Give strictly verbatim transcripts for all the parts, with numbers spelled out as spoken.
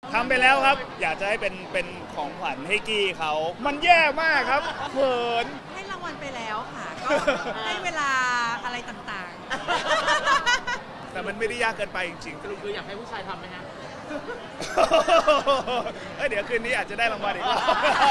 ทำไปแล้วครับอยากจะให้เป็นเป็นของขวัญให้กี้เขามันแย่มากครับเขินให้รางวัลไปแล้วค่ะก็ให้เวลาอะไรต่างๆแต่มันไม่ได้ยากเกินไปจริงๆคืออยากให้ผู้ชายทำไหมฮะเดี๋ยวคืนนี้อาจจะได้รางวัลอีกว่า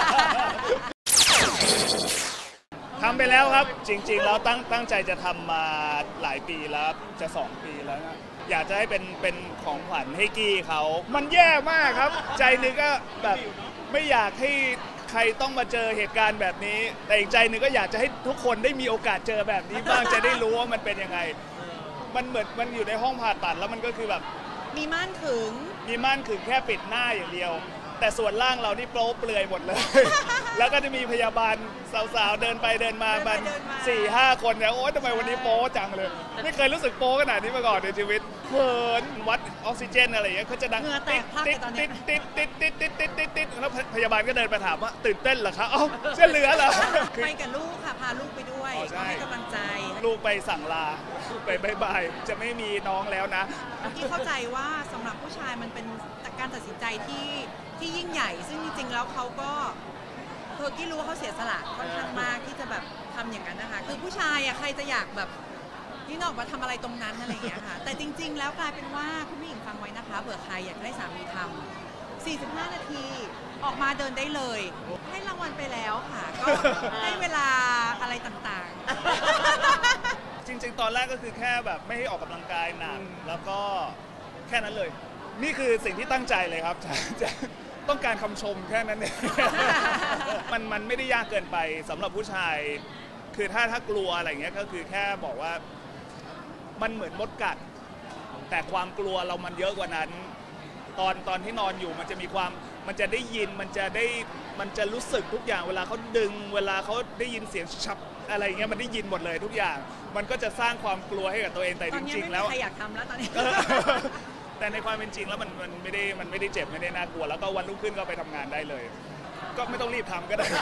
ทำไปแล้วครับจริงๆแล้วตั้งตั้งใจจะทำมาหลายปีแล้วจะสองปีแล้วนะอยากจะให้เป็นเป็นของขวัญให้กี้เขามันแย่มากครับใจนึงก็แบบไม่อยากให้ใครต้องมาเจอเหตุการณ์แบบนี้แต่อีกใจนึงก็อยากจะให้ทุกคนได้มีโอกาสเจอแบบนี้บ้างจะได้รู้ว่ามันเป็นยังไงมันเหมือนมันอยู่ในห้องผ่าตัดแล้วมันก็คือแบบมีม่านขึงมีม่านขึงแค่ปิดหน้าอย่างเดียวแต่ส่วนล่างเรานี่โป๊เปลือยหมดเลยแล้วก็จะมีพยาบาลสาวๆเดินไปเดินมาบันสี่ห้าคนเนี่ยโอ๊ยทำไมวันนี้โป๊จังเลยไม่เคยรู้สึกโป๊ขนาดนี้มาก่อนในชีวิตเขินวัดออกซิเจนอะไรอย่างเงี้ยเขาจะดังติดติดติดติดติดติดติดติดติดติดแล้วพยาบาลก็เดินมาถามว่าตื่นเต้นเหรอคะเอ้าเส้นเหลือเหรอไปกับลูกค่ะพาลูกไปด้วยให้กำลังใจลูกไปสั่งลาไปบายบายจะไม่มีน้องแล้วนะที่เข้าใจว่าสำหรับผู้ชายมันเป็นการตัดสินใจที่ที่ยิ่งใหญ่ซึ่งจริงๆแล้วเขาก็เธอที่รู้ว่าเขาเสียสละค่อนข้างมากที่จะแบบทำอย่างนั้นนะคะคือผู้ชายอะใครจะอยากแบบยื่นออกมาทำอะไรตรงนั้นอะไรอย่างเงี้ยค่ะแต่จริงๆแล้วกลายเป็นว่าคุณผู้หญิงฟังไว้นะคะเผื่อใครอยากให้สามีทำสี่สิบห้านาทีออกมาเดินได้เลยให้รางวัลไปแล้วค่ะก็ให้เวลาอะไรต่างๆจริงๆตอนแรกก็คือแค่แบบไม่ให้ออกกำลังกายหนักแล้วก็แค่นั้นเลยนี่คือสิ่งที่ตั้งใจเลยครับจะต้องการคำชมแค่นั้นเองมันมันไม่ได้ยากเกินไปสำหรับผู้ชายคือถ้าถ้ากลัวอะไรเงี้ยก็คือแค่บอกว่ามันเหมือนมดกัดแต่ความกลัวเรามันเยอะกว่านั้นตอนตอนที่นอนอยู่มันจะมีความมันจะได้ยินมันจะได้มันจะรู้สึกทุกอย่างเวลาเขาดึงเวลาเขาได้ยินเสียงชับอะไรเงี้ยมันได้ยินหมดเลยทุกอย่างมันก็จะสร้างความกลัวให้กับตัวเองแต่จริงๆแล้วใครอยากทำแล้วตอนนี้แต่ในความเป็นจริงแล้วมันมันไม่ได้มันไม่ได้เจ็บไม่ได้น่ากลัวแล้วก็วันรุ่งขึ้นก็ไปทำงานได้เลยก็ไม่ต้องรีบทำก็ได้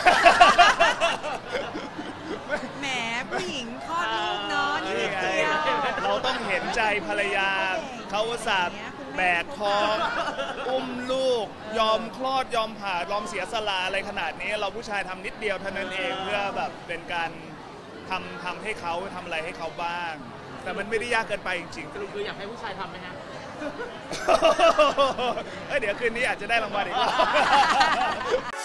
แหมผู้หญิงคลอดลูกเนาะนี่เดียวเราต้องเห็นใจภรรยาเขาอุตส่าห์แบกท้องอุ้มลูกยอมคลอดยอมผ่ายอมเสียสละอะไรขนาดนี้เราผู้ชายทำนิดเดียวเท่านั้นเองเพื่อแบบเป็นการทำทำให้เขาทำอะไรให้เขาบ้างแต่มันไม่ได้ยากเกินไปจริงๆคืออยากให้ผู้ชายทำไหมฮะเดี๋ยวคืนนี้อาจจะได้รางวัลอีกว่า